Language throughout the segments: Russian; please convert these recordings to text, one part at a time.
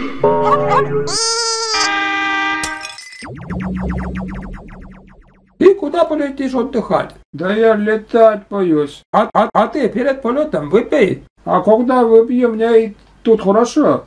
Ты куда полетишь отдыхать? Да я летать боюсь. А ты перед полетом выпей. А когда выпью, мне и тут хорошо.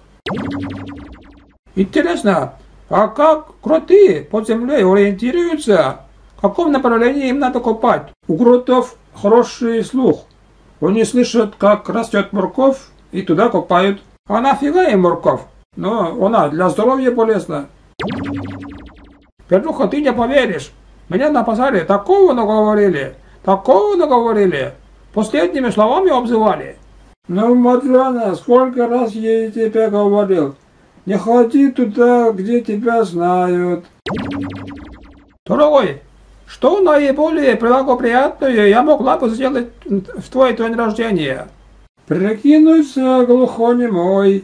Интересно, а как кроты под землей ориентируются? В каком направлении им надо копать? У кротов хороший слух. Они слышат, как растет морковь, и туда копают. А нафига им морковь? Но она для здоровья полезна. Петруха, ты не поверишь. Меня на базаре такого наговорили. Последними словами обзывали. Ну, Матрена, сколько раз я тебе говорил. Не ходи туда, где тебя знают. Дорогой, что наиболее благоприятное я могла бы сделать в твой день рождения? Прикинуться глухонемой.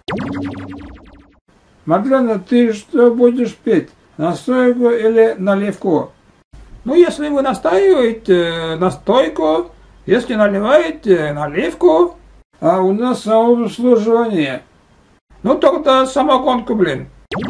Матрена, ты что будешь петь? Настойку или наливку? Ну, если вы настаиваете, настойку, если наливаете, наливку. А у нас самообслуживание. Ну, тогда самогонку, блин.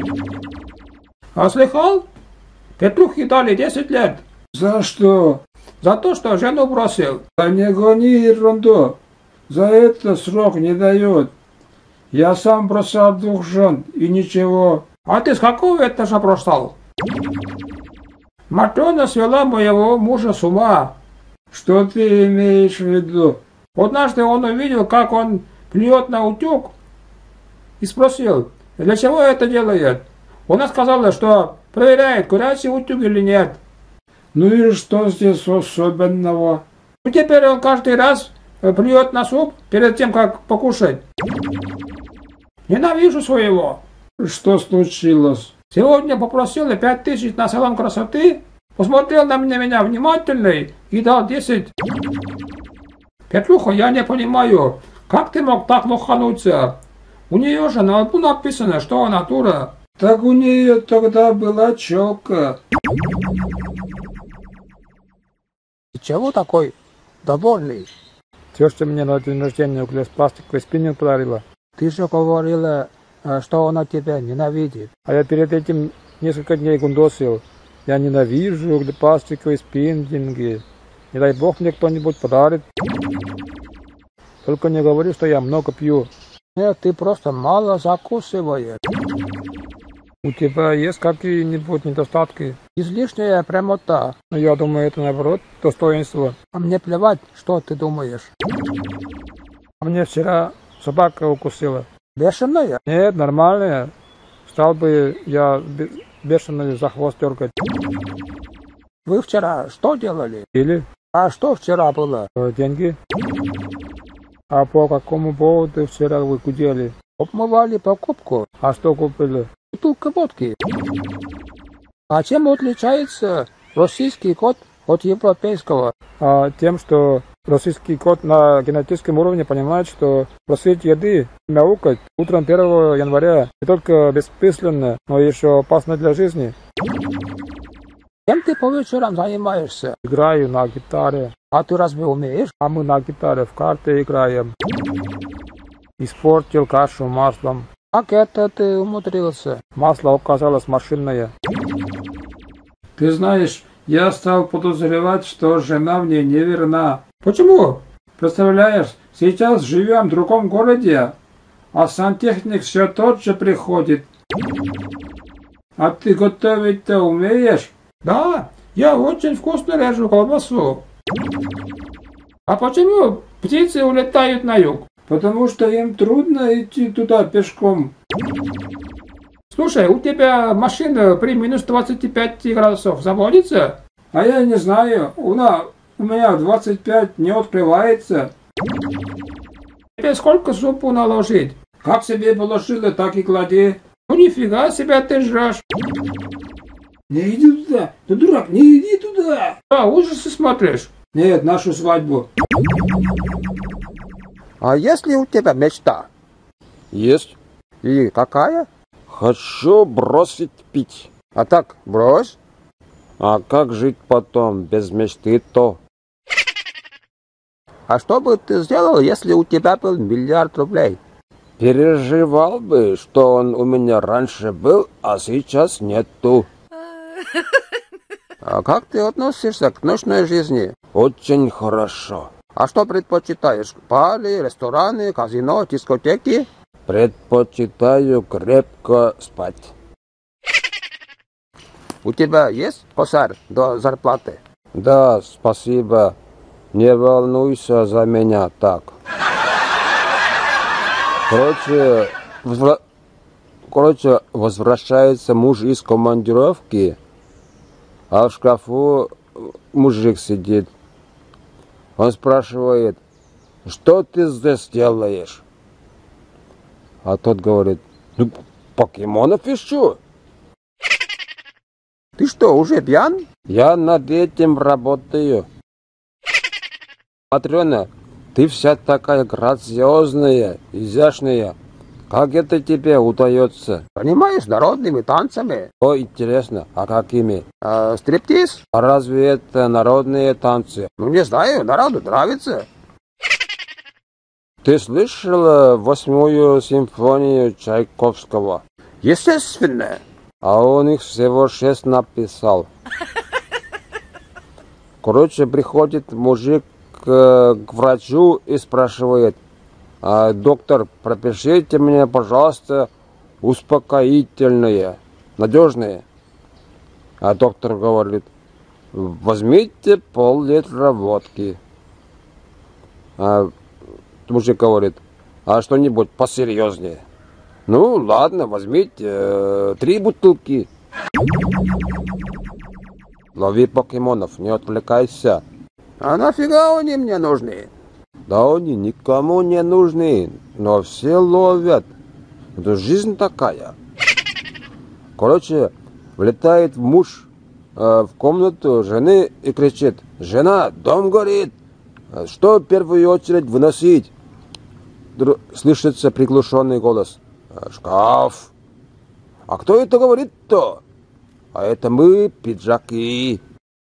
А слыхал? Петрухе дали 10 лет. За что? За то, что жену бросил. Да не гони ерунду. За это срок не дают. Я сам бросал 2 жен и ничего. А ты с какого этажа бросал? Матрена свела моего мужа с ума. Что ты имеешь в виду? Однажды он увидел, как он плюет на утюг, и спросил, для чего это делает. Она сказала, что проверяет, горячий утюг или нет. Ну и что здесь особенного? Ну теперь он каждый раз плюет на суп перед тем, как покушать. Ненавижу своего. Что случилось? Сегодня попросил 5000 на салон красоты, посмотрел на меня внимательно и дал 10. Петруха, я не понимаю, как ты мог так лохануться? У нее же на лбу написано, что она дура. Так у нее тогда была челка. Ты чего такой довольный? Теща мне на день рождения пластиковый спиннинг подарила. Ты же говорила, что она тебя ненавидит. А я перед этим несколько дней гундосил. Я ненавижу пластиковые спиннинги. Не дай бог мне кто-нибудь подарит. Только не говори, что я много пью. Нет, ты просто мало закусываешь. У тебя есть какие-нибудь недостатки? Излишняя прямота. Но я думаю, это наоборот достоинство. А мне плевать, что ты думаешь. А мне вчера собака укусила. Бешеная? Нет, нормальная. Стал бы я бешеную за хвост дергать. Вы вчера что делали? Или? А что вчера было? Деньги. А по какому поводу вчера вы гудели? Обмывали покупку. А что купили? Бутылка водки. А чем отличается российский кот от европейского? Тем, что российский кот на генетическом уровне понимает, что просить еды, мяукать утром 1 января не только бессмысленно, но еще опасно для жизни. Чем ты по вечерам занимаешься? Играю на гитаре. А ты разве умеешь? А мы на гитаре в карты играем. Испортил кашу маслом. Как это ты умудрился? Масло оказалось машинное. Ты знаешь, я стал подозревать, что жена мне неверна. Почему? Представляешь, сейчас живем в другом городе, а сантехник все тот же приходит. А ты готовить-то умеешь? Да, я очень вкусно режу колбасу. А почему птицы улетают на юг? Потому что им трудно идти туда пешком. Слушай, у тебя машина при минус 25 градусов заводится? А я не знаю, у меня 25 не открывается. Тебе сколько супу наложить? Как себе положила, так и клади. Ну нифига себя ты жрешь. Не иди туда, ты дурак, не иди туда. А, ужасы смотришь? Нет, нашу свадьбу. А есть ли у тебя мечта? Есть. И какая? Хочу бросить пить. А так брось. А как жить потом без мечты-то? А что бы ты сделал, если у тебя был 1 000 000 рублей? Переживал бы, что он у меня раньше был, а сейчас нету. А как ты относишься к ночной жизни? Очень хорошо. А что предпочитаешь? Бары, рестораны, казино, дискотеки? Предпочитаю крепко спать. У тебя есть косарь до зарплаты? Да, спасибо. Не волнуйся за меня так. Короче, возвращается муж из командировки, а в шкафу мужик сидит. Он спрашивает, что ты здесь делаешь? А тот говорит, ну, покемонов ищу. Ты что, уже пьян? Я над этим работаю. Матрена, ты вся такая грациозная, изящная. Как это тебе удается? Понимаешь, народными танцами. О, интересно, а какими? Стриптиз? А разве это народные танцы? Ну, не знаю, народу нравится. Ты слышала 8-ю симфонию Чайковского? Естественно. А он их всего 6 написал. Короче, приходит мужик к врачу и спрашивает, доктор, пропишите мне, пожалуйста, успокоительные, надежные. А доктор говорит, возьмите пол-литра водки. А мужик говорит, а что-нибудь посерьезнее. Ну, ладно, возьмите 3 бутылки. Лови покемонов, не отвлекайся. А нафига они мне нужны? Да они никому не нужны, но все ловят. Это жизнь такая. Короче, влетает муж в комнату жены и кричит, жена, дом горит, что в первую очередь выносить? Слышится приглушенный голос. Шкаф. А кто это говорит-то? А это мы, пиджаки.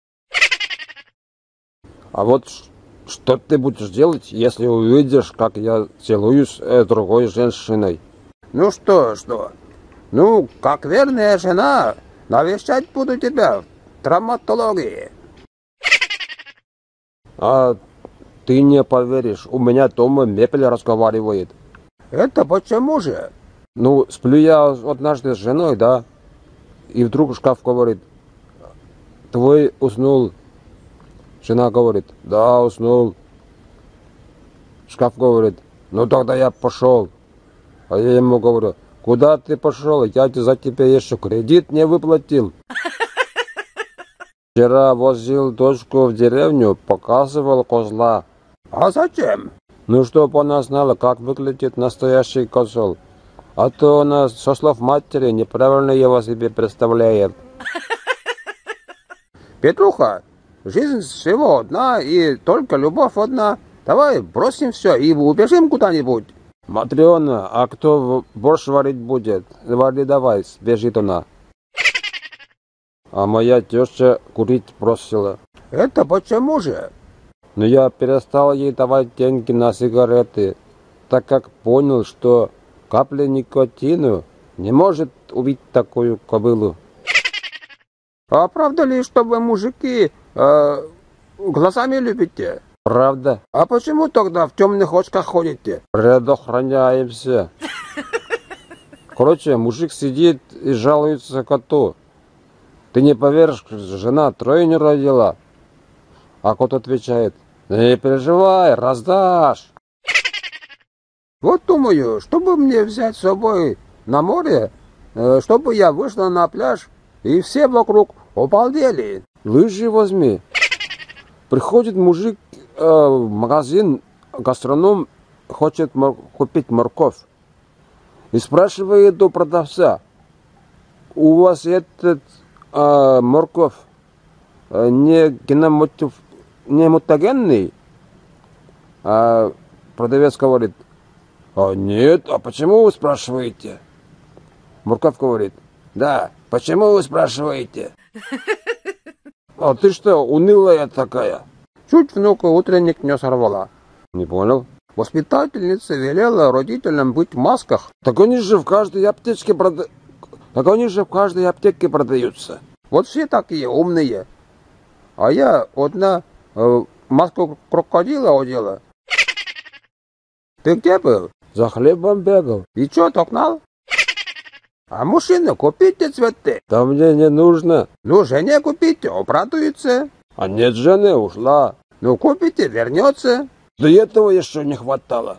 А вот что ты будешь делать, если увидишь, как я целуюсь с другой женщиной? Ну что? Ну, как верная жена, навещать буду тебя в травматологии. А ты не поверишь, у меня дома мебель разговаривает. Это почему же? Ну, сплю я однажды с женой, да, и вдруг шкаф говорит, твой уснул. Жена говорит, да, уснул. Шкаф говорит, ну тогда я пошел. А я ему говорю, куда ты пошел? Я за тебя еще кредит не выплатил. Вчера возил дочку в деревню, показывал козла. А зачем? Ну, чтобы она знала, как выглядит настоящий козел. А то она, со слов матери, неправильно его себе представляет. Петруха, жизнь всего одна, и только любовь одна. Давай бросим все и убежим куда-нибудь. Матрена, а кто борщ варить будет? Вари давай, бежит она. А моя теща курить бросила. Это почему же? Но я перестал ей давать деньги на сигареты, так как понял, что капля никотина не может убить такую кобылу. А правда ли, что вы, мужики, глазами любите? Правда. А почему тогда в темных очках ходите? Предохраняемся. Короче, мужик сидит и жалуется коту. Ты не поверишь, жена 3 не родила. А кот отвечает, не переживай, раздашь. Вот думаю, чтобы мне взять с собой на море, чтобы я вышла на пляж, и все вокруг обалдели. Лыжи возьми. Приходит мужик в магазин, гастроном хочет купить морковь. И спрашивает у продавца, у вас этот морковь не мутагенный? А продавец говорит, нет, а почему вы спрашиваете? Морковь говорит, да, почему вы спрашиваете? А ты что, унылая такая? Чуть внука утренник не сорвала. Не понял. Воспитательница велела родителям быть в масках. Так они же в каждой аптечке продаются. Вот все такие умные. А я одна маску крокодила одела. Ты где был? За хлебом бегал. И что, догнал? А мужчина, купите цветы. Да мне не нужно. Ну, жене купите, обрадуется. А нет, жены ушла. Ну, купите, вернется. Да этого еще не хватало.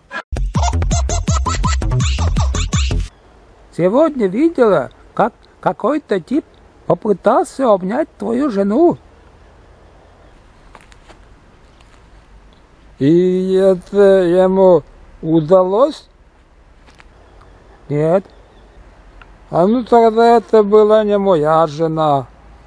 Сегодня видела, как какой-то тип попытался обнять твою жену. И это ему удалось? Нет. А ну тогда это была не моя жена.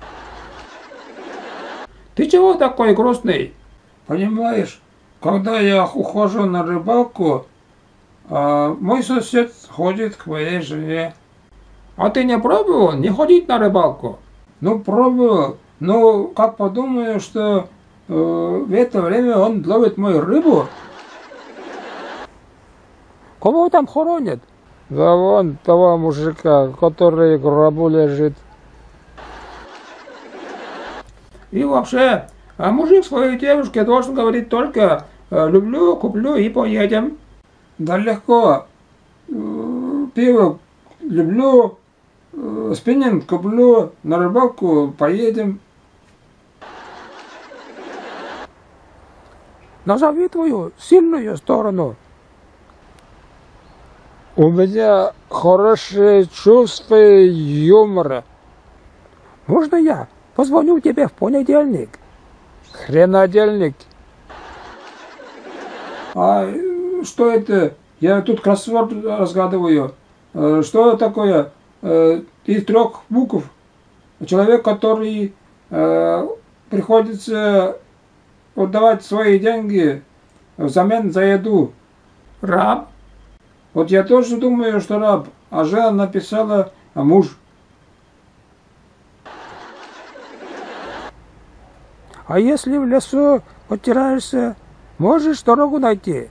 Ты чего такой грустный? Понимаешь, когда я ухожу на рыбалку, мой сосед ходит к моей жене. А ты не пробовал не ходить на рыбалку? Ну, пробовал. Но как подумаю, что в это время он ловит мою рыбу. Кого там хоронят? Да вон того мужика, который в гробу лежит. И вообще, мужик своей девушке должен говорить только люблю, куплю и поедем. Да легко. Пиво люблю, спиннинг куплю, на рыбалку поедем. Назови твою сильную сторону. У меня хорошее чувство юмора. Можно я позвоню тебе в понедельник? Хренодельник. А что это? Я тут кроссворд разгадываю. Что такое? Из 3 букв. Человек, который приходится отдавать свои деньги взамен за еду. Раб? Вот я тоже думаю, что раб. А жена написала муж. А если в лесу потеряешься, можешь дорогу найти?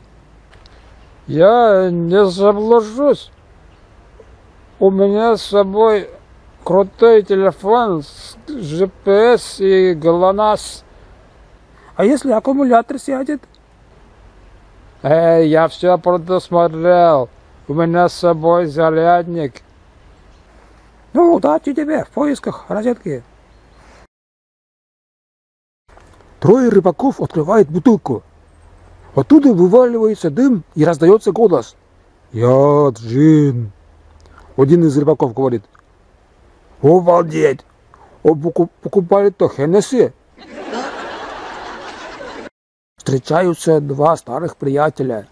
Я не заблужусь. У меня с собой крутой телефон с GPS и GLONASS. А если аккумулятор сядет? Я все предусмотрел. У меня с собой зарядник. Ну, удачи тебе в поисках розетки. 3 рыбаков открывает бутылку. Оттуда вываливается дым и раздается голос. «Я джин». Один из рыбаков говорит: «Обалдеть! Покупали-то Хеннесси». Встречаются 2 старых приятеля.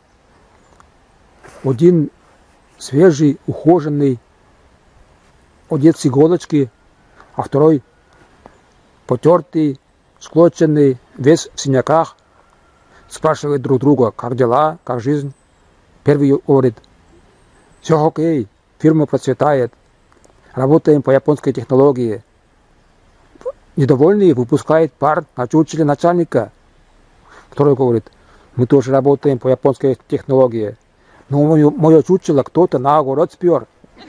Один свежий, ухоженный, одет с иголочки, а второй потертый, склоченный, весь в синяках. Спрашивают друг друга, как дела, как жизнь. Первый говорит: все окей, фирма процветает, работаем по японской технологии. Недовольный выпускает пар на чучеле начальника. Второй говорит: мы тоже работаем по японской технологии, но мое чучело кто-то на огород спер.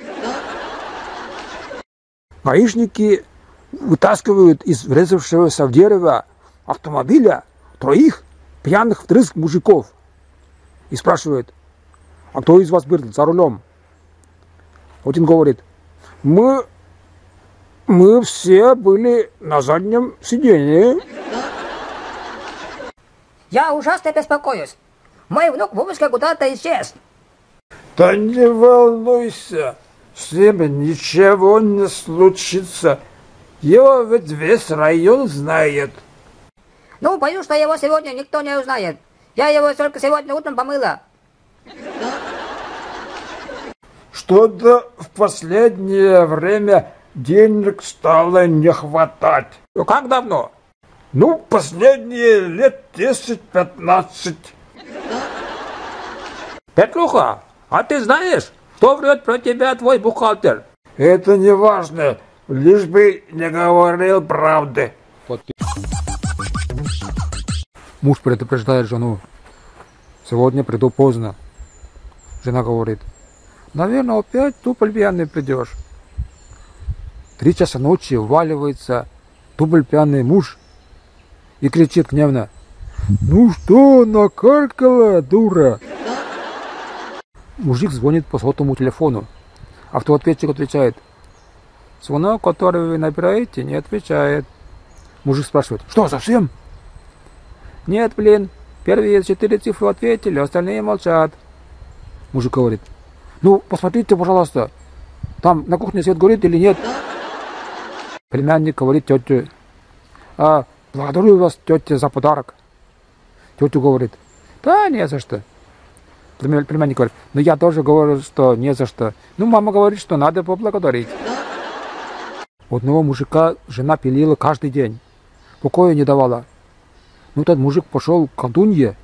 Гаишники вытаскивают из врезавшегося в дерево автомобиля 3 пьяных вдрызг мужиков и спрашивают: а кто из вас был за рулем? Один говорит: мы все были на заднем сиденье. Я ужасно беспокоюсь. Мой внук Вовочка куда-то исчез. Да не волнуйся, с ним ничего не случится. Его ведь весь район знает. Ну, боюсь, что его сегодня никто не узнает. Я его только сегодня утром помыла. Что-то в последнее время денег стало не хватать. Как давно? Ну, последние лет 10-15. Петруха, а ты знаешь, кто врет про тебя твой бухгалтер? Это не важно, лишь бы не говорил правды. Муж предупреждает жену: Сегодня приду поздно. Жена говорит, наверное, опять туполь пьяный придешь. 3 часа ночи вваливается туполь пьяный муж и кричит гневно, ну что, накаркала, дура? Мужик звонит по сотовому телефону. Автоответчик отвечает, звонок, который вы набираете, не отвечает. Мужик спрашивает, что, совсем? Нет, блин, первые 4 цифры ответили, остальные молчат. Мужик говорит, ну, посмотрите, пожалуйста, там на кухне свет горит или нет? Племянник говорит тете, благодарю вас, тетя, за подарок. Тетя говорит, да, не за что. Племянник говорит, ну я тоже говорю, что не за что. Ну, мама говорит, что надо поблагодарить. У одного мужика жена пилила каждый день, покоя не давала. Ну, тот мужик пошел к колдунье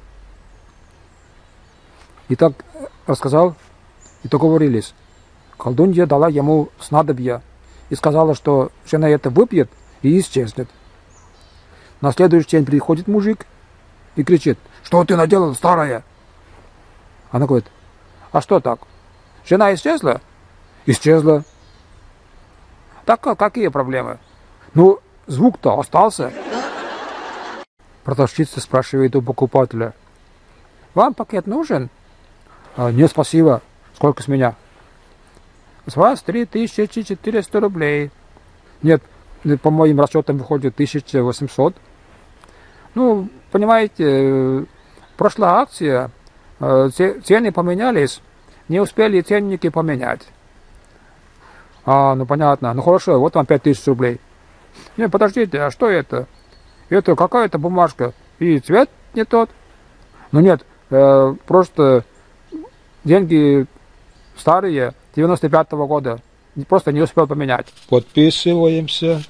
и так рассказал, и договорились. Колдунья дала ему снадобье и сказала, что жена это выпьет и исчезнет. На следующий день приходит мужик и кричит, что ты наделал, старая? Она говорит, а что так? Жена исчезла? Исчезла. Так какие проблемы? Ну, звук-то остался. Продавщица спрашивает у покупателя, вам пакет нужен? Нет, спасибо. Сколько с меня? С вас 3400 рублей. Нет, по моим расчетам выходит 1800. Ну, понимаете, прошла акция, цены поменялись, не успели ценники поменять. Ну понятно, ну хорошо, вот вам 5000 рублей. Не, подождите, а что это? Это какая-то бумажка, и цвет не тот. Ну нет, просто деньги старые, 95-го года, просто не успел поменять. Подписываемся.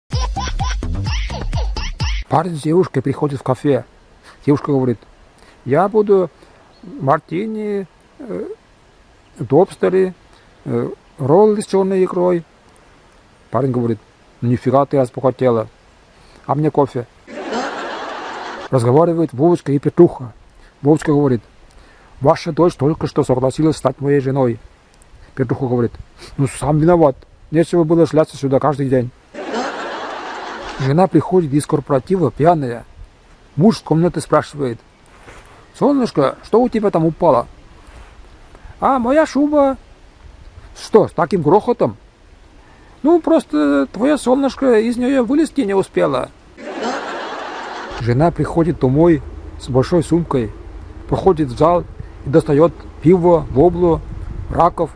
Парень с девушкой приходит в кафе. Девушка говорит, я буду мартини, лобстеры, роллы с черной икрой. Парень говорит, ну нифига ты распохотела, а мне кофе. Разговаривает Вовочка и Петруха. Вовочка говорит, ваша дочь только что согласилась стать моей женой. Петруха говорит, ну сам виноват, нечего было шляться сюда каждый день. Жена приходит из корпоратива пьяная. Муж с комнаты спрашивает, солнышко, что у тебя там упало? Моя шуба. Что, с таким грохотом? Ну, просто твое солнышко из нее вылезти не успела. Жена приходит домой с большой сумкой, проходит в зал и достает пиво, воблу, раков.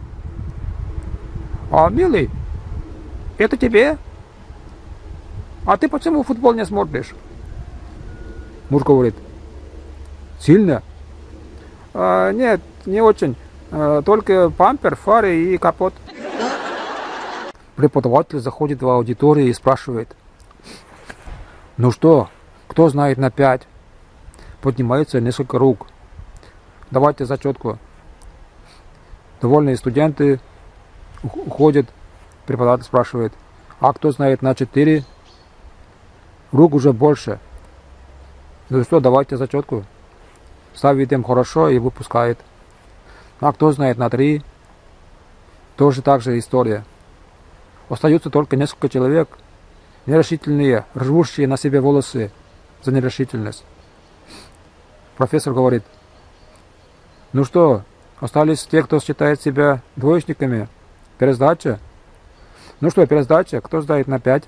Милый, это тебе? А ты почему футбол не смотришь? Муж говорит, сильно? Нет, не очень. Только пампер, фары и капот. Преподаватель заходит в аудиторию и спрашивает, ну что, кто знает на 5? Поднимается несколько рук. Давайте зачетку. Довольные студенты уходят. Преподаватель спрашивает, а кто знает на 4? Рук уже больше. Ну что, давайте зачетку. Ставит им хорошо и выпускает. А кто знает на 3? Тоже так же история. Остаются только несколько человек, нерешительные, рвущие на себе волосы за нерешительность. Профессор говорит, ну что, остались те, кто считает себя двоечниками? Пересдача? Ну что, пересдача, кто знает на 5?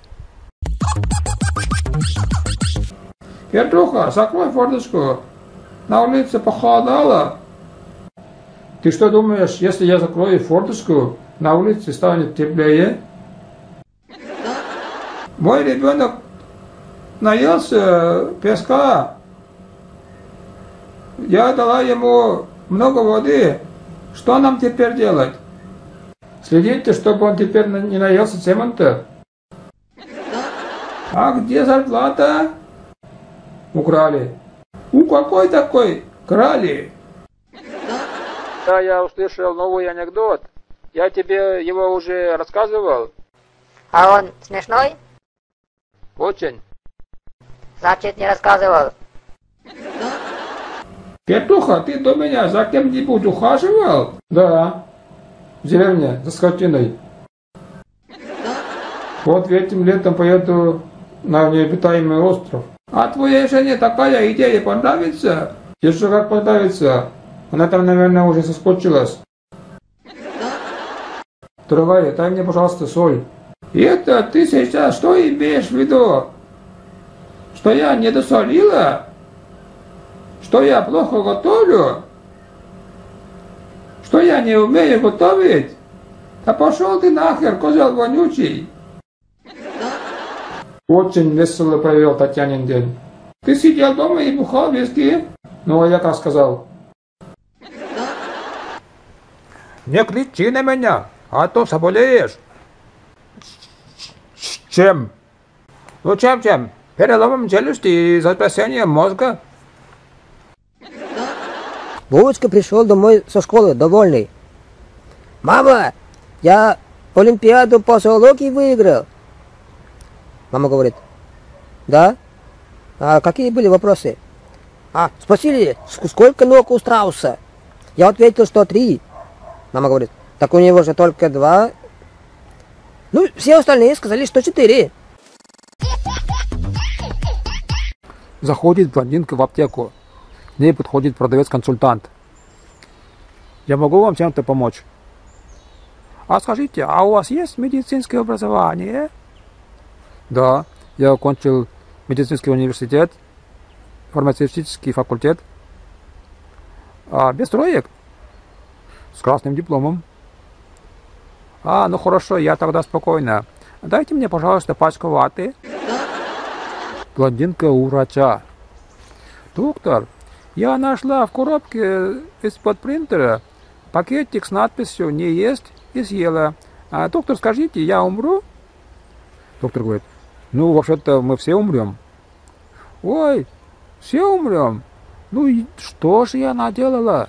Петруха, закрой форточку. На улице похолодало. Ты что думаешь, если я закрою форточку, на улице станет теплее? Мой ребенок наелся песка. Я дала ему много воды. Что нам теперь делать? Следите, чтобы он теперь не наелся цемента. А где зарплата? Украли. Какой такой? Крали. Да, я услышал новый анекдот. Я тебе его уже рассказывал. А он смешной? Очень. Значит, не рассказывал. Петруха, ты до меня за кем-нибудь ухаживал? Да. В деревне, за скотиной. Вот этим летом поеду на необитаемый остров. А твоей жене такая идея понравится? Еще как понравится. Она там, наверное, уже соскучилась. Дорогая, дай мне, пожалуйста, соль. И это ты сейчас что имеешь в виду? Что я не досолила? Что я плохо готовлю? Что я не умею готовить? Да пошел ты нахер, козел вонючий. Очень весело провел Татьянин день. Ты сидел дома и бухал виски? Ну, а я как сказал? Не кричи на меня, а то заболеешь. Чем? Ну чем? Переломом челюсти и сотрясением мозга. Вовочка пришел домой со школы, довольный. Мама, я Олимпиаду по зоологии выиграл. Мама говорит, да? А какие были вопросы? Спросили, сколько ног у страуса? Я ответил, что 3. Мама говорит, так у него же только 2. Ну, все остальные сказали, что 4. Заходит блондинка в аптеку. К ней подходит продавец-консультант. Я могу вам чем-то помочь? А скажите, а у вас есть медицинское образование? Да, я окончил медицинский университет, фармацевтический факультет. А без троек? С красным дипломом. Ну хорошо, я тогда спокойно. Дайте мне, пожалуйста, пачку ваты. Блондинка у врача. Доктор, я нашла в коробке из-под принтера пакетик с надписью «Не есть» и съела. Доктор, скажите, я умру? Доктор говорит, ну, вообще-то мы все умрем. Ой, все умрем? Ну и что же я наделала?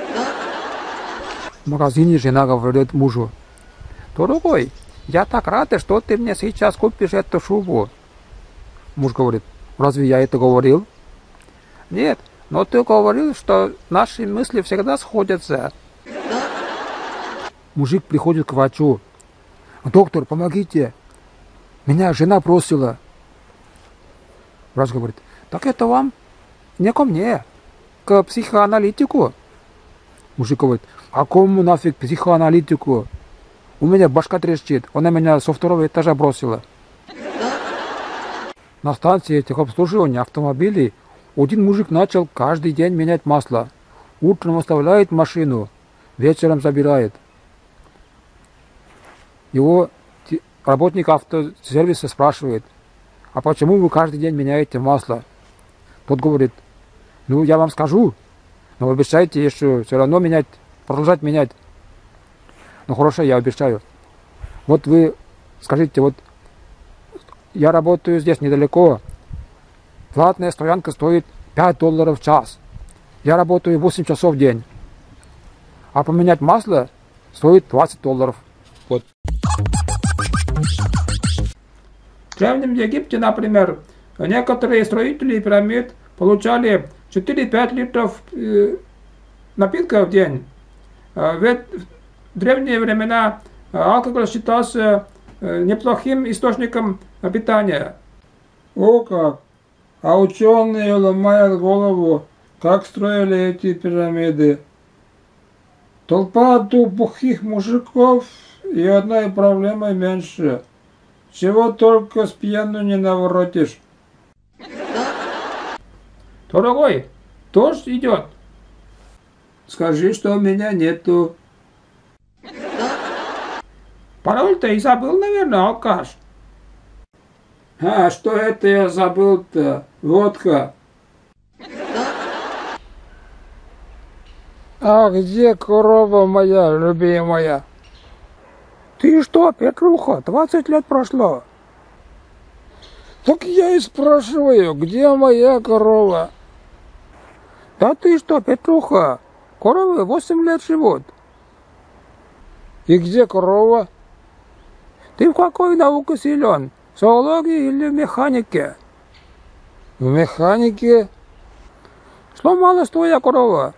В магазине жена говорит мужу, дорогой, я так рада, что ты мне сейчас купишь эту шубу. Муж говорит, разве я это говорил? Нет, но ты говорил, что наши мысли всегда сходятся. Мужик приходит к врачу. Доктор, помогите. Меня жена бросила. Врач говорит, так это вам не ко мне, к психоаналитику. Мужик говорит, а кому нафиг психоаналитику? У меня башка трещит, она меня со 2-го этажа бросила. На станции техобслуживания автомобилей один мужик начал каждый день менять масло. Утром оставляет машину, вечером забирает. Его работник автосервиса спрашивает, а почему вы каждый день меняете масло? Тот говорит, ну я вам скажу, но вы обещаете еще все равно менять, продолжать менять. Ну хорошо, я обещаю. Вот вы скажите, вот я работаю здесь недалеко, платная стоянка стоит $5 в час. Я работаю 8 часов в день. А поменять масло стоит $20. Вот. В Древнем Египте, например, некоторые строители пирамид получали 4-5 литров напитка в день. В древние времена алкоголь считался неплохим источником питания. О как! А ученые ломают голову, как строили эти пирамиды. Толпа тупых мужиков и одной проблемой меньше. Чего только с пьяну не наворотишь. Дорогой, дождь идет. Скажи, что меня нету. Пароль-то и забыл, наверное, алкаш. Что это я забыл-то? Водка. А где корова моя любимая? Ты что, Петруха, 20 лет прошло? Так я и спрашиваю, где моя корова? Да ты что, Петруха, коровы 8 лет живут. И где корова? Ты в какой науке силен? В зоологии или в механике? В механике? Сломалась твоя корова.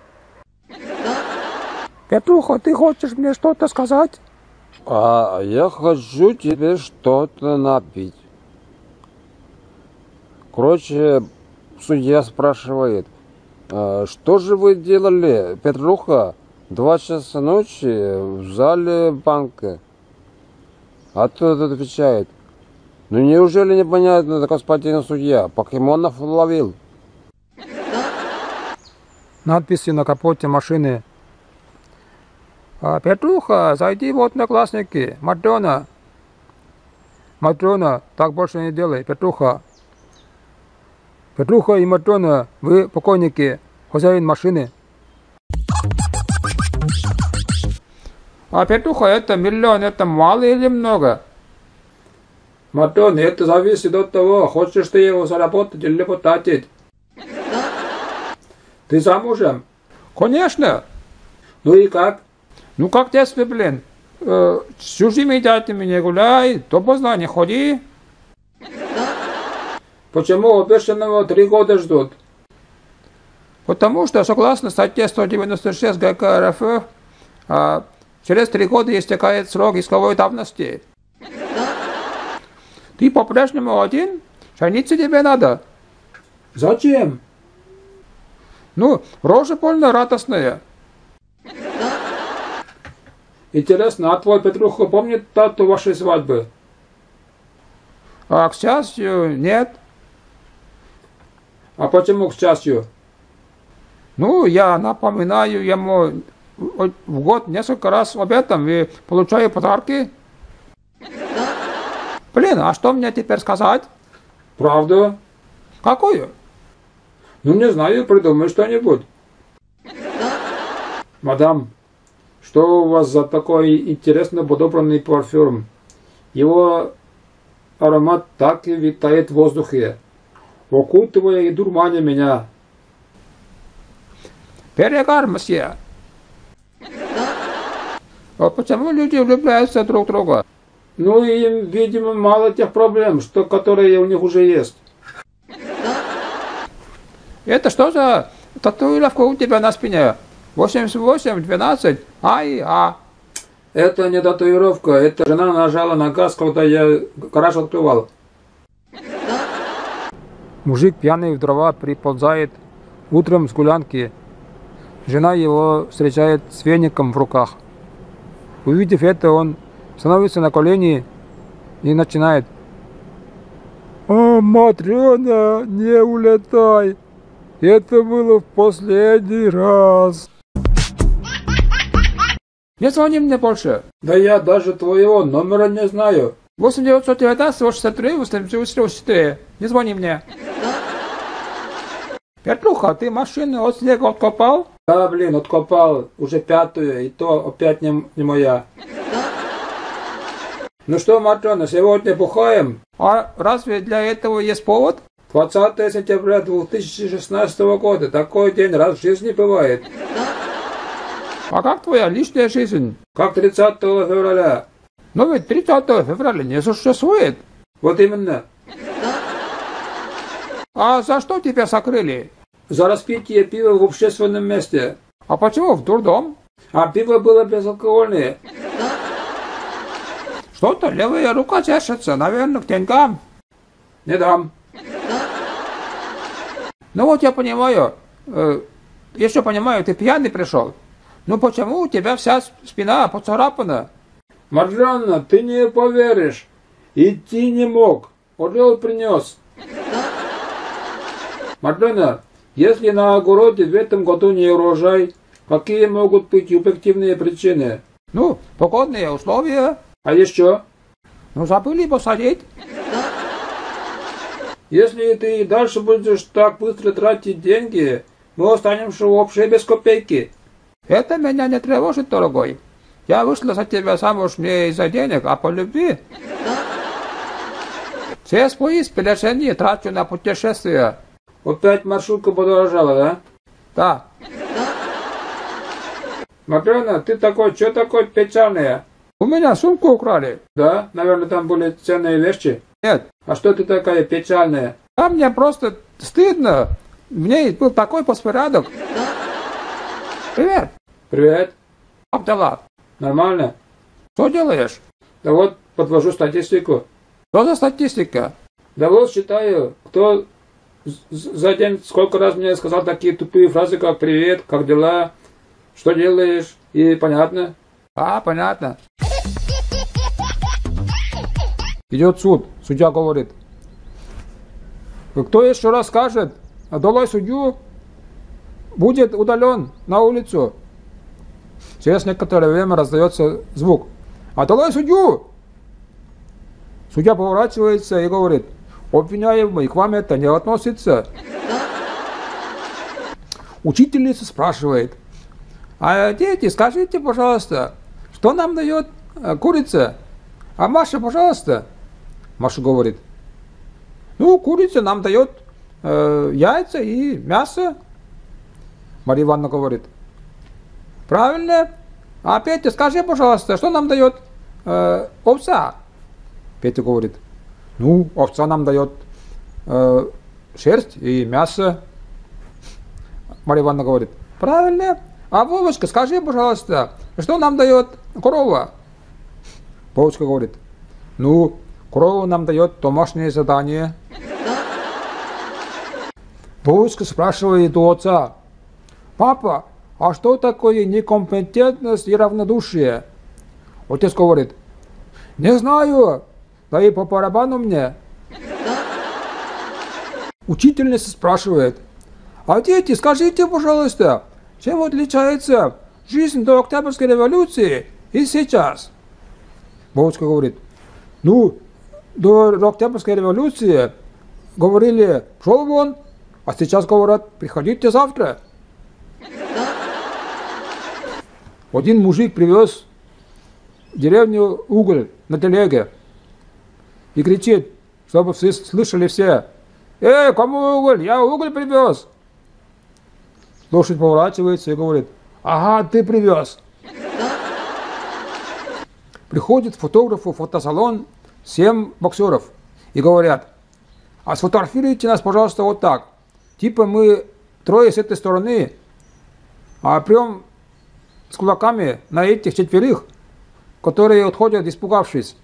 Петруха, ты хочешь мне что-то сказать? А я хочу тебе что-то напить. Короче, судья спрашивает, что же вы делали, Петруха, 2 часа ночи в зале банка? А тот отвечает, ну неужели непонятно, господин судья, покемонов ловил? Надписи на капоте машины. Петруха, зайди в Одноклассники. Матрена. Матрена, так больше не делай. Петруха. Петруха и Матрена, вы покойники. Хозяин машины. А Петруха, это миллион, это мало или много? Матрена, это зависит от того, хочешь ты его заработать или потратить. Ты замужем? Конечно. Ну и как? Ну как детстве, блин. С чужими детьми не гуляй, то поздно не ходи. Почему обещанного 3 года ждут? Потому что, согласно статье 196 ГК РФ, через 3 года истекает срок исковой давности. Ты по-прежнему один? Жениться тебе надо. Зачем? Ну, рожа больно радостная. Интересно, а твой Петруха помнит дату вашей свадьбы? А к счастью, нет. А почему к счастью? Ну, я напоминаю ему в год несколько раз об этом и получаю подарки. Блин, а что мне теперь сказать? Правду? Какую? Ну, не знаю, придумай что-нибудь. Мадам, что у вас за такой интересно подобранный парфюм? Его аромат так и витает в воздухе, окутывая и дурманя меня. Перегар, месье. А почему люди влюбляются друг в друга? Ну, им, видимо, мало тех проблем, которые у них уже есть. Это что за татуировка у тебя на спине? 88, 12, А. Это не татуировка, это жена нажала на газ, когда я гараж открывал. Мужик пьяный в дрова приползает утром с гулянки. Жена его встречает с веником в руках. Увидев это, он становится на колени и начинает: «О, Матрена, не улетай! Это было в последний раз!» Не звони мне больше. Да я даже твоего номера не знаю. 8919 163 84. Не звони мне. Петруха, ты машину от снега откопал? Да, блин, откопал. Уже 5-ю, и то опять не моя. Ну что, Матрена, сегодня бухаем? А разве для этого есть повод? 20 сентября 2016 года. Такой день раз в жизни бывает. А как твоя личная жизнь? Как 30 февраля. Но ведь 30 февраля не существует. Вот именно. А за что тебя закрыли? За распитие пива в общественном месте. А почему в дурдом? А пиво было безалкогольное. Что-то левая рука чешется, наверное, к деньгам. Не дам. Ну вот я понимаю, еще понимаю, ты пьяный пришел. Ну почему у тебя вся спина поцарапана? Матрена, ты не поверишь. Идти не мог. Орел принес. Матрена, если на огороде в этом году не урожай, какие могут быть объективные причины? Ну, погодные условия. А еще? Ну, забыли посадить. Если ты и дальше будешь так быстро тратить деньги, мы останемся вообще без копейки. Это меня не тревожит, дорогой. Я вышла за тебя замуж не из-за денег, а по любви. Все свои сбережения трачу на путешествия. Опять маршрутка подорожала, да? Да. Матрена, ты что такой печальный? У меня сумку украли. Да? Наверное, там были ценные вещи? Нет. А что ты такая печальная? А мне просто стыдно. В ней был такой беспорядок. Привет. Привет. Как дела? Нормально? Что делаешь? Да вот, подвожу статистику. Что за статистика? Да вот считаю, кто за день сколько раз мне сказал такие тупые фразы, как «Привет», «Как дела?», «Что делаешь?» И понятно? А, понятно. Идет суд. Судья говорит. Кто еще раз скажет, долой судью, будет удален на улицу. Через некоторое время раздается звук. Долой судью! Судья поворачивается и говорит. Обвиняемый, к вам это не относится. Учительница спрашивает. Дети, скажите, пожалуйста, что нам дает курица? Маша, пожалуйста. Маша говорит. Курица нам дает яйца и мясо. Мария Ивановна говорит. Правильно. Петя, скажи, пожалуйста, что нам дает овца? Петя говорит. Овца нам дает шерсть и мясо. Мария Ивановна говорит. Правильно. Вовочка, скажи, пожалуйста, что нам дает корова? Вовочка говорит. Корова нам дает домашнее задание. Вовочка спрашивает у отца. Папа, а что такое некомпетентность и равнодушие? Отец говорит. Не знаю, да и по барабану мне. Учительница спрашивает. Дети, скажите, пожалуйста, чем отличается жизнь до Октябрьской революции и сейчас? Вовочка говорит. До Октябрьской революции говорили, шел вон, а сейчас говорят, приходите завтра. Один мужик привез в деревню уголь на телеге и кричит, чтобы все слышали все. Кому уголь? Я уголь привез. Лошадь поворачивается и говорит, ага, ты привез. Приходит фотографу в фотосалон 7 боксеров и говорят, сфотографируйте нас, пожалуйста, вот так. Типа мы трое с этой стороны, прям с кулаками на этих 4, которые отходят, испугавшись.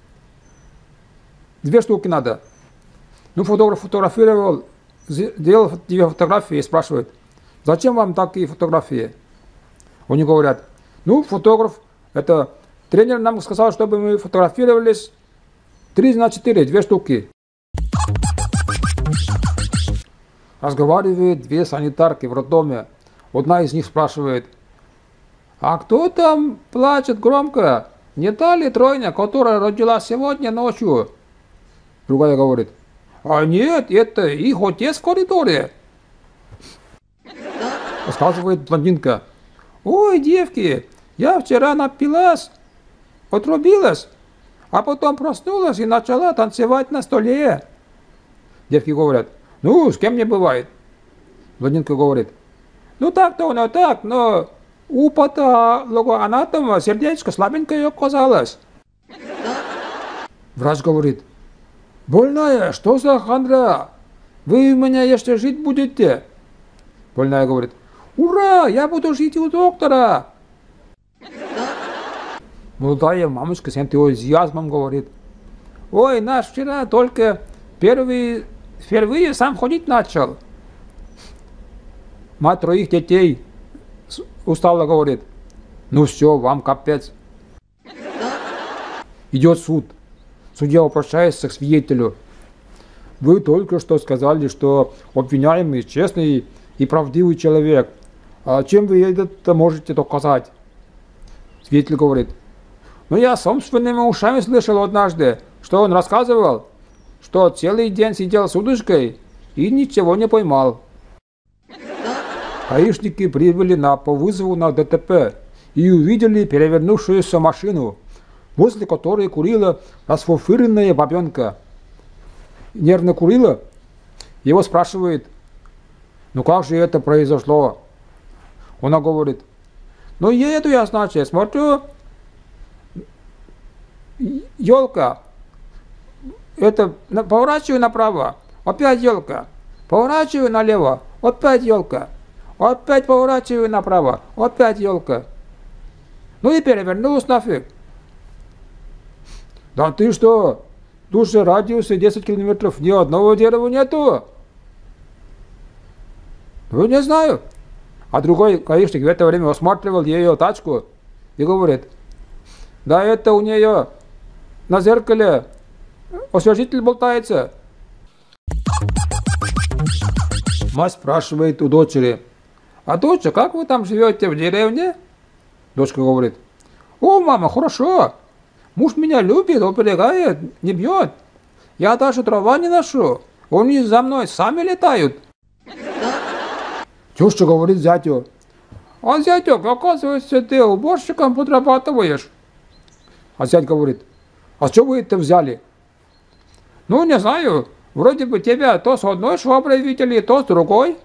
2 штуки надо. Фотограф фотографировал, сделал 2 фотографии и спрашивает, зачем вам такие фотографии? Они говорят, фотограф, это тренер нам сказал, чтобы мы фотографировались 3x4, 2 штуки. Разговаривают 2 санитарки в роддоме. Одна из них спрашивает, кто там плачет громко? Не та ли тройня, которая родилась сегодня ночью? Другая говорит, нет, это их отец в коридоре. Рассказывает блондинка. Ой, девки, я вчера напилась, отрубилась, а потом проснулась и начала танцевать на столе. Девки говорят, с кем не бывает. Блондинка говорит, так-то оно так, но у патологоанатома сердечко слабенькое оказалось. Врач говорит, больная, что за хандра? Вы у меня еще жить будете? Больная говорит, ура, я буду жить у доктора. Молодая мамочка с энтузиазмом говорит, ой, наш вчера только впервые сам ходить начал. Мать 3 детей устало говорит, все, вам капец. Идет суд. Судья обращается к свидетелю. Вы только что сказали, что обвиняемый честный и правдивый человек. Чем вы это можете доказать? Свидетель говорит, я собственными ушами слышал однажды, что он рассказывал, что целый день сидел с удочкой и ничего не поймал. Гаишники прибыли по вызову на ДТП и увидели перевернувшуюся машину, возле которой курила расфуфыренная бабенка. Нервно курила. Его спрашивает, как же это произошло? Она говорит, еду я, значит, смотрю, елка, поворачиваю направо, опять елка, поворачиваю налево, опять елка. Опять поворачиваю направо, опять елка. Ну и перевернулась нафиг. Да ты что? Тут же радиусе 10 километров, ни одного дерева нету. Ну, не знаю. А другой гаишник в это время осматривал ее тачку и говорит, да это у нее на зеркале освежитель болтается. Мать спрашивает у дочери, а доча, как вы там живете в деревне? Дочка говорит, о, мама, хорошо. Муж меня любит, оберегает, не бьет. Я даже дрова не ношу. Они за мной сами летают. Теща говорит зятю, а зятек, оказывается, ты уборщиком подрабатываешь. А зять говорит, а что вы это взяли? Ну, не знаю, вроде бы тебя то с одной шваброй видели, то с другой.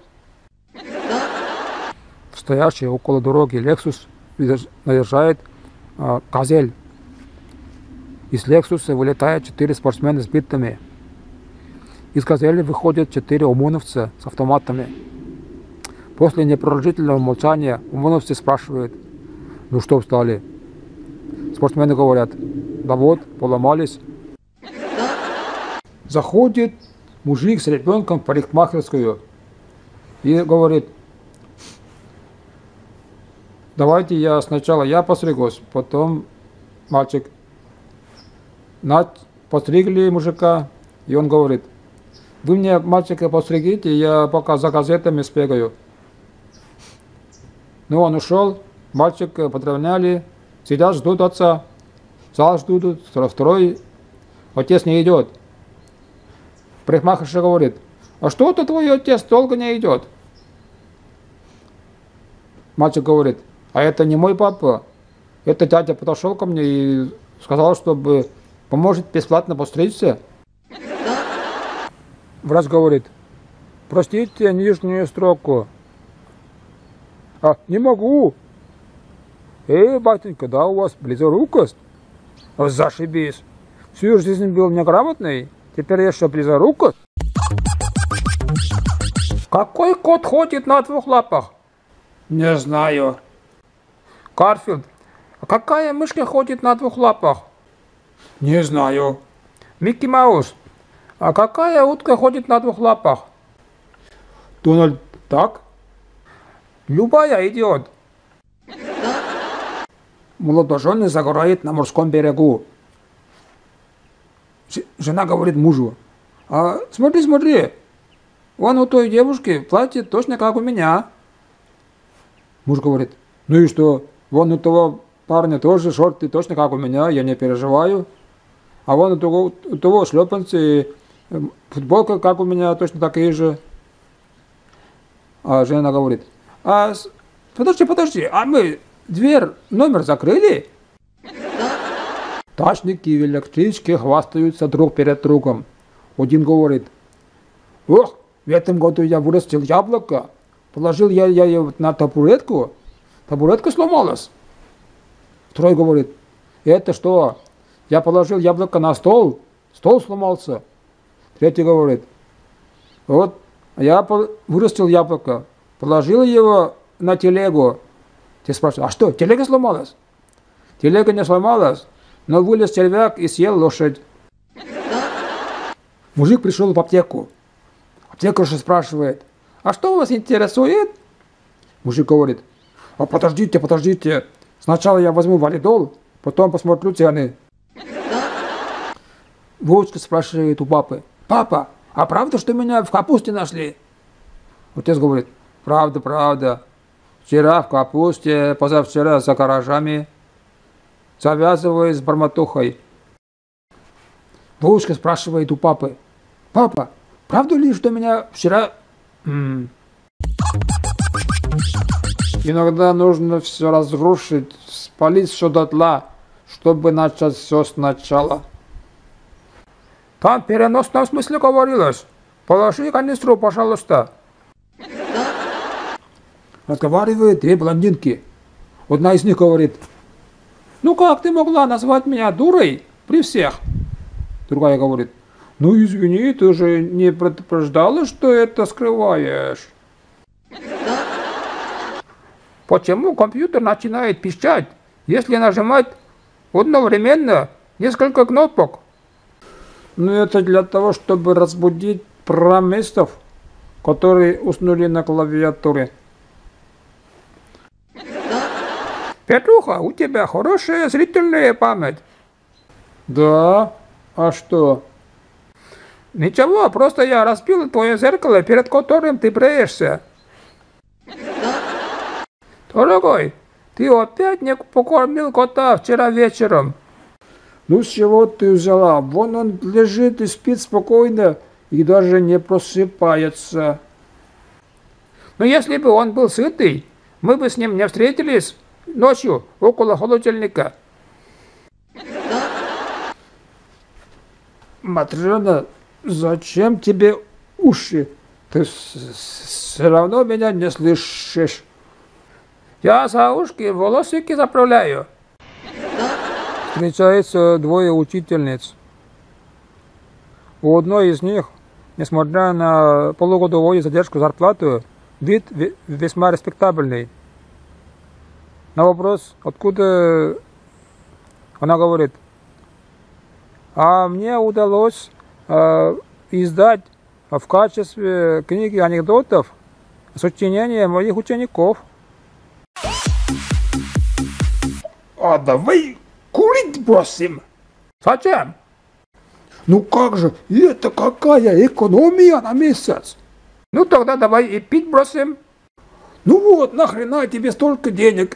Стоящий около дороги Лексус наезжает газель. Из Лексуса вылетают 4 спортсмена с битами. Из газели выходят 4 ОМОНовца с автоматами. После непродолжительного молчания ОМОНовцы спрашивают, ну что встали? Спортсмены говорят, да вот, поломались. Заходит мужик с ребенком в парикмахерскую и говорит, давайте я сначала постригусь, потом мальчик. Постригли мужика, и он говорит, вы мне мальчика постригите, я пока за газетами спегаю. Ну, он ушел, мальчика подровняли, сидят, ждут отца. Зал ждут, второй, отец не идет. Парикмахерша говорит, а что-то твой отец долго не идет. Мальчик говорит, а это не мой папа, это дядя подошел ко мне и сказал, чтобы поможет бесплатно постричься. Врач говорит, простите нижнюю строку. А, не могу. Батенька, да у вас близорукость? Зашибись. Всю жизнь был неграмотный, теперь еще близорукость. Какой кот ходит на 2 лапах? Не знаю. Гарфилд, а какая мышка ходит на 2 лапах? Не знаю. Микки Маус, а какая утка ходит на 2 лапах? Дональд Дак. Любая идет. Молодоженый загорает на морском берегу. Жена говорит мужу, а смотри, смотри, вон у той девушки платье точно как у меня. Муж говорит, ну и что, вон у того парня тоже шорты точно как у меня, я не переживаю. А вон у того шлепанцы, футболка как у меня, точно такие же. А жена говорит, подожди, а мы дверь, номер закрыли? Тачники в электричке хвастаются друг перед другом. Один говорит, ох, в этом году я вырастил яблоко, положил я ее на табуретку, табуретка сломалась. Второй говорит, это что, я положил яблоко на стол, стол сломался. Третий говорит, вот, я вырастил яблоко, положил его на телегу. Те спрашивают, а что, телега сломалась? Телега не сломалась, но вылез червяк и съел лошадь. Мужик пришел в аптеку. Аптекарша спрашивает, а что вас интересует? Мужик говорит, а подождите, сначала я возьму валидол, потом посмотрю цены. Вовочка спрашивает у папы, папа, а правда, что меня в капусте нашли? Отец говорит, правда. Вчера в капусте, позавчера за гаражами. Завязываю с барматухой. Вовочка спрашивает у папы, папа, правда ли, что меня вчера... Иногда нужно все разрушить, спалить все дотла, чтобы начать все сначала. Там в переносном смысле говорилось. Положи канистру, пожалуйста. Разговаривают 2 блондинки. Одна из них говорит, ну как ты могла назвать меня дурой при всех? Другая говорит, ну извини, ты же не предупреждала, что это скрываешь. Почему компьютер начинает пищать, если нажимать одновременно несколько кнопок? Ну, это для того, чтобы разбудить программистов, которые уснули на клавиатуре. Петруха, у тебя хорошая зрительная память. Да, а что? Ничего, просто я разбил твое зеркало, перед которым ты бреешься. Дорогой, ты опять не покормил кота вчера вечером. Ну, с чего ты взяла? Вон он лежит и спит спокойно, и даже не просыпается. Но если бы он был сытый, мы бы с ним не встретились ночью около холодильника. Матрена, зачем тебе уши? Ты все равно меня не слышишь. Я за ушки волосики заправляю. Встречаются двое учительниц. У одной из них, несмотря на полугодовую задержку зарплаты, вид весьма респектабельный. На вопрос, откуда, она говорит: а мне удалось издать в качестве книги анекдотов сочинения моих учеников. А давай курить бросим. Зачем? Ну как же, это какая экономия на месяц? Ну тогда давай и пить бросим. Ну вот, нахрена тебе столько денег?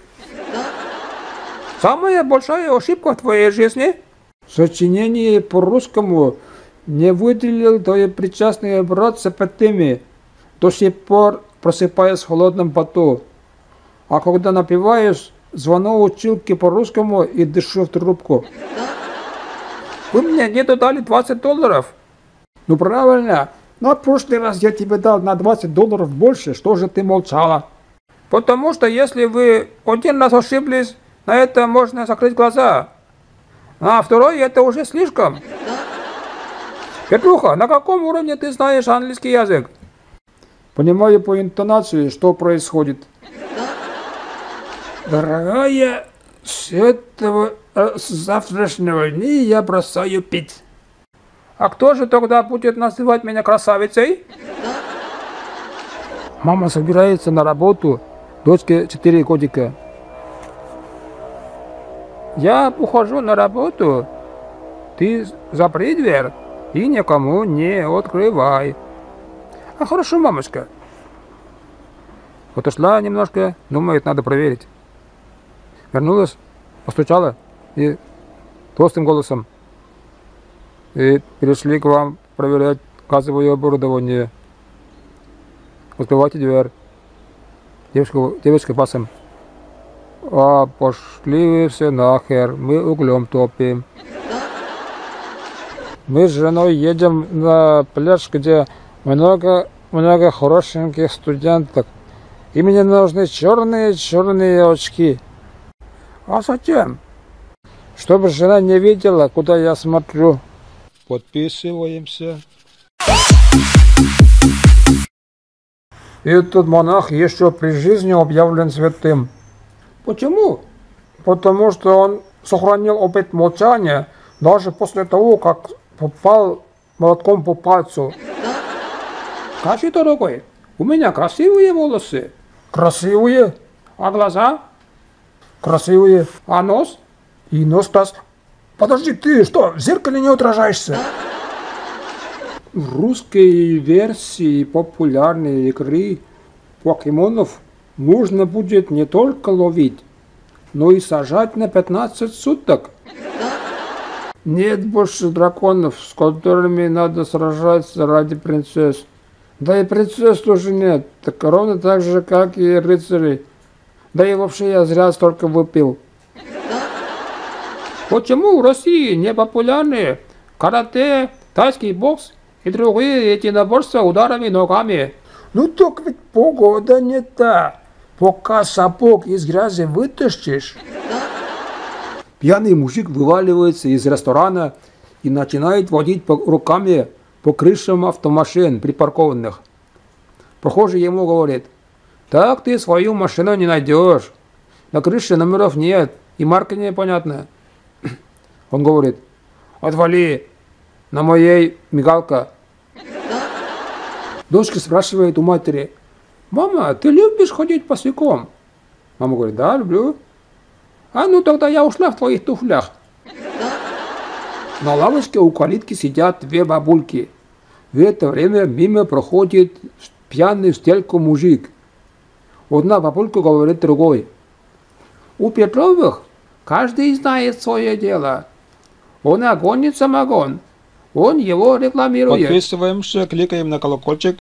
Самая большая ошибка в твоей жизни? Сочинение по-русскому не выделил причастный брат с эпатеми. До сих пор просыпаясь в холодном поту. А когда напиваюсь, звоню училке по-русскому и дышу в трубку. Вы мне не дали $20. Ну правильно. На прошлый раз я тебе дал на $20 больше. Что же ты молчала? Потому что если вы один раз ошиблись, на это можно закрыть глаза. А второй это уже слишком. Петруха, на каком уровне ты знаешь английский язык? Понимаю по интонации, что происходит. Дорогая, с завтрашнего дня я бросаю пить. А кто же тогда будет называть меня красавицей? Мама собирается на работу, дочке 4 годика. Я ухожу на работу, ты запри дверь и никому не открывай. А хорошо, мамочка. Отошла немножко, думает, надо проверить. Вернулась, постучала и толстым голосом: и перешли к вам проверять газовое оборудование. Открывайте дверь. Девочка басом: а пошли вы все нахер, мы углем топим. Мы с женой едем на пляж, где много хорошеньких студенток. И мне нужны черные очки. А зачем? Чтобы жена не видела, куда я смотрю. Подписываемся. Этот монах еще при жизни объявлен святым. Почему? Потому что он сохранил обет молчания даже после того, как попал молотком по пальцу. Скажи, дорогой, у меня красивые волосы. Красивые, А глаза? красивые. А нос? И нос tas. Подожди, ты что, в зеркале не отражаешься? В русской версии популярной игры покемонов нужно будет не только ловить, но и сажать на 15 суток. Нет больше драконов, с которыми надо сражаться ради принцесс. Да и принцесс тоже нет, так ровно так же, как и рыцарей. Да и вообще я зря столько выпил. Почему в России не популярны карате, тайский бокс и другие единоборства ударами ногами? Ну так ведь погода не та. Пока сапог из грязи вытащишь. Пьяный мужик вываливается из ресторана и начинает водить руками по крышам автомашин припаркованных. Прохожий ему говорит: Так ты свою машину не найдешь. На крыше номеров нет, и марка непонятная. Он говорит, отвали, на моей мигалка. Дочка спрашивает у матери, мама, ты любишь ходить босиком? Мама говорит, да, люблю. А ну тогда я ушла в твоих туфлях. На лавочке у калитки сидят две бабульки. В это время мимо проходит пьяный в стельку мужик. Одна бабулька говорит другой. У Петровых каждый знает свое дело. Он огонит самогон. Он его рекламирует. Подписываемся, кликаем на колокольчик.